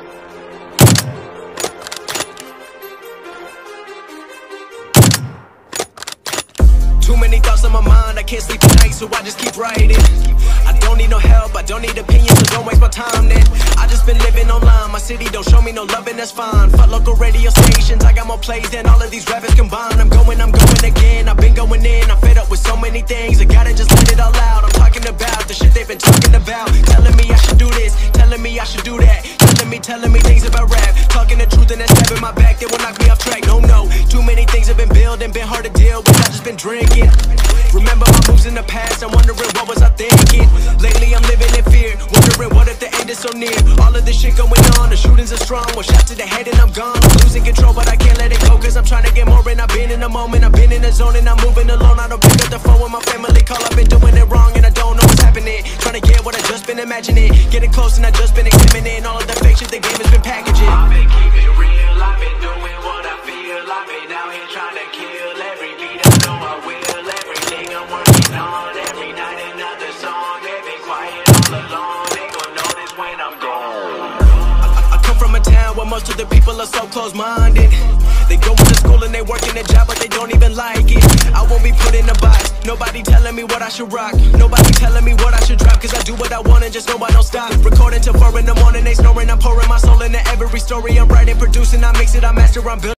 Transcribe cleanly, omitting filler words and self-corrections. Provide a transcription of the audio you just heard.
Too many thoughts on my mind, I can't sleep at night, so I just keep writing. I don't need no help, I don't need opinions, so don't waste my time then. I just been living online, my city don't show me no love and that's fine. Fuck local radio stations, I got more plays than all of these rappers combined. I'm going again, I've been going in, I'm fed up with so many things, I gotta just let it all out. I'm talking about the shit they've been talking about, telling me I should do this, telling me I should do that, telling me things about rap, talking the truth and then stabbing my back, they will knock me off track. No, too many things have been building, been hard to deal with, I just been drinking. Remember my moves in the past, I'm wondering what was I thinking. Lately I'm living in fear, wondering what if the end is so near. All of this shit going on, the shootings are strong, one shot to the head and I'm gone. I'm losing control but I can't let it go, cause I'm trying to get more and I've been in the moment, I've been in the zone and I'm moving alone. I don't pick up the phone when my family call, I've been doing it wrong and I don't know what's happening. Trying to get what I just been imagining, getting close and I just been examining all of the fake shit the game has been packaging. I've been keeping it real, I've been doing what I feel, I've been out here trying to kill every beat, I know I will, everything I'm working on, every night another song, they've been quiet all along, they gon' notice when I'm gone. I come from a town where most of the people are so close-minded. They go to school and they work in a job but they don't even like it. I won't be put in a box, nobody telling me what I should rock, nobody telling me what I should drop, cause I do what I want and just know I don't stop. Recording till 4 in the morning, they snoring, I'm pouring my soul into every story I'm writing, producing, I mix it, I master, I'm building.